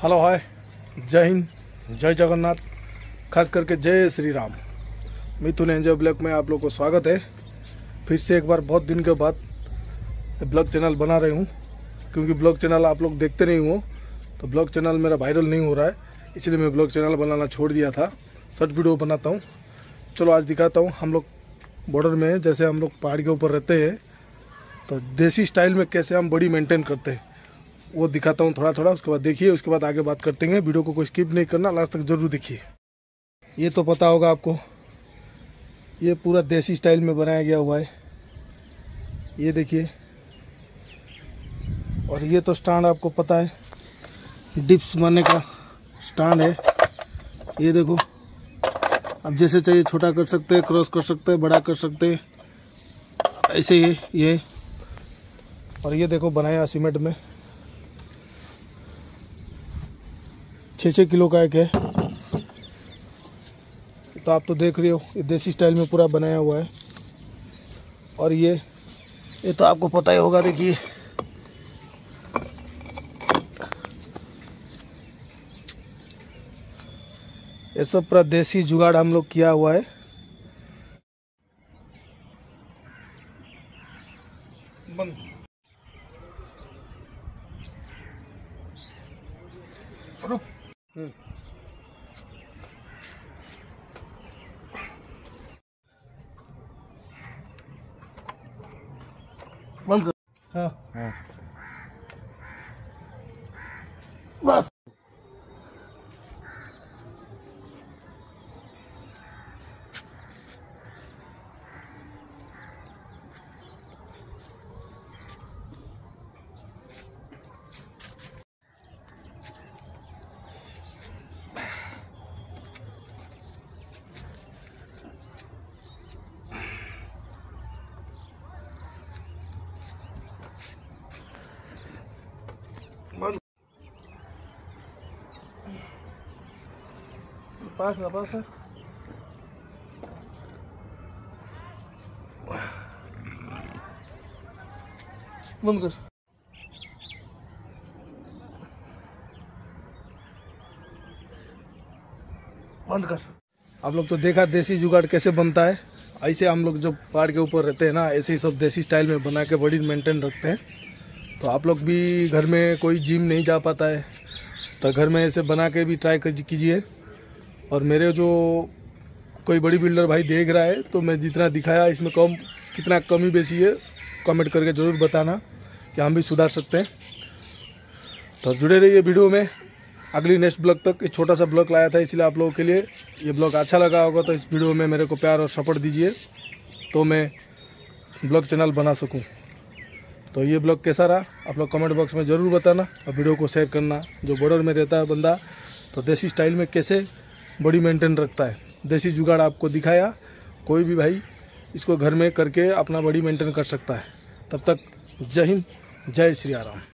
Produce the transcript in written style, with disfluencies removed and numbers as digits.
Hello hi, जय हिंद, जय जगन्नाथ, खास करके जय श्री राम। मिथुन एंजॉय ब्लॉग में आप लोग को स्वागत है। फिर से एक बार बहुत दिन के बाद ब्लॉग चैनल बना रही हूँ, क्योंकि ब्लॉग चैनल आप लोग देखते नहीं हो तो ब्लॉग चैनल मेरा वायरल नहीं हो रहा है, इसलिए मैं ब्लॉग चैनल बनाना छोड़ दिया था। शॉर्ट वीडियो बनाता हूँ। चलो आज दिखाता हूँ हम लोग बॉर्डर में, जैसे हम लोग पहाड़ के ऊपर रहते हैं तो देसी स्टाइल में कैसे हम बॉडी मेंटेन करते हैं वो दिखाता हूँ थोड़ा थोड़ा। उसके बाद देखिए, उसके बाद आगे बात करते हैं। वीडियो को कोई स्किप नहीं करना, लास्ट तक जरूर देखिए। ये तो पता होगा आपको, ये पूरा देसी स्टाइल में बनाया गया हुआ है, ये देखिए। और ये तो स्टैंड आपको पता है, डिप्स मारने का स्टैंड है। ये देखो, अब जैसे चाहिए छोटा कर सकते हैं, क्रॉस कर सकते हैं, बड़ा कर सकते हैं, ऐसे ही ये। और ये देखो बनाया सीमेंट में, 6-6 किलो का एक है। तो आप तो देख रहे हो, ये देसी स्टाइल में पूरा बनाया हुआ है। और ये तो आपको पता ही होगा, देखिए ये सब पूरा देसी जुगाड़ हम लोग किया हुआ है। बंद बंद कर। हाँ हाँ, बस बंद। पास है, पास है। बंद कर। बंद कर। आप लोग तो देखा देसी जुगाड़ कैसे बनता है। ऐसे हम लोग जो पहाड़ के ऊपर रहते हैं ना, ऐसे ही सब देसी स्टाइल में बना के बॉडी मेंटेन रखते हैं। तो आप लोग भी घर में, कोई जिम नहीं जा पाता है तो घर में ऐसे बना के भी ट्राई कीजिए। और मेरे जो कोई बड़ी बिल्डर भाई देख रहा है तो मैं जितना दिखाया इसमें कितना कमी बेसी है, कमेंट करके ज़रूर बताना कि हम भी सुधार सकते हैं। तो जुड़े रहिए वीडियो में अगली नेक्स्ट ब्लॉग तक। एक छोटा सा ब्लॉग लाया था इसलिए आप लोगों के लिए। ये ब्लॉग अच्छा लगा होगा तो इस वीडियो में मेरे को प्यार और सपोर्ट दीजिए, तो मैं ब्लॉग चैनल बना सकूं। तो ये ब्लॉग कैसा रहा आप लोग कमेंट बॉक्स में ज़रूर बताना, और वीडियो को शेयर करना। जो बॉर्डर में रहता है बंदा, तो देसी स्टाइल में कैसे बॉडी मेंटेन रखता है, देसी जुगाड़ आपको दिखाया। कोई भी भाई इसको घर में करके अपना बॉडी मेंटेन कर सकता है। तब तक जय हिंद, जय श्री राम।